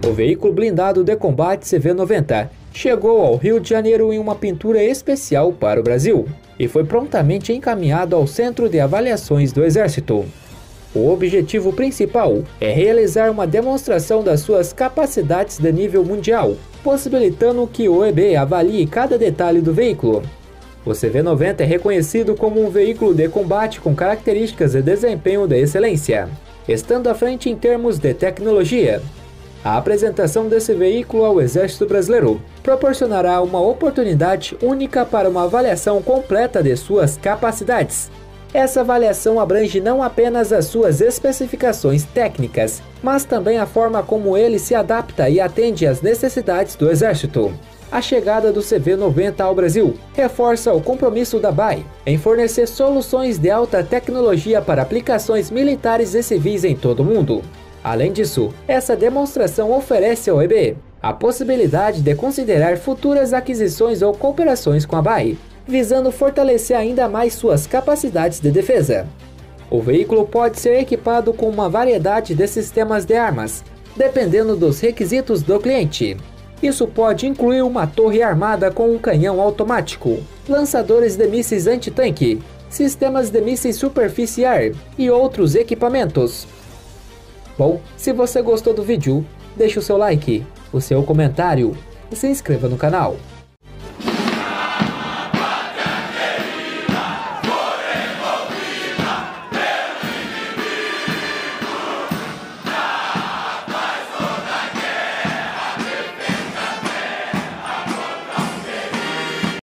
O veículo blindado de combate CV-90 chegou ao Rio de Janeiro em uma pintura especial para o Brasil e foi prontamente encaminhado ao Centro de Avaliações do Exército. O objetivo principal é realizar uma demonstração das suas capacidades de nível mundial, possibilitando que o EB avalie cada detalhe do veículo. O CV-90 é reconhecido como um veículo de combate com características de desempenho de excelência, estando à frente em termos de tecnologia. A apresentação desse veículo ao Exército Brasileiro proporcionará uma oportunidade única para uma avaliação completa de suas capacidades. Essa avaliação abrange não apenas as suas especificações técnicas, mas também a forma como ele se adapta e atende às necessidades do Exército. A chegada do CV-90 ao Brasil reforça o compromisso da BAE em fornecer soluções de alta tecnologia para aplicações militares e civis em todo o mundo. Além disso, essa demonstração oferece ao EB a possibilidade de considerar futuras aquisições ou cooperações com a BAE, visando fortalecer ainda mais suas capacidades de defesa. O veículo pode ser equipado com uma variedade de sistemas de armas, dependendo dos requisitos do cliente. Isso pode incluir uma torre armada com um canhão automático, lançadores de mísseis antitanque, sistemas de mísseis superficial e outros equipamentos. Bom, se você gostou do vídeo, deixe o seu like, o seu comentário e se inscreva no canal.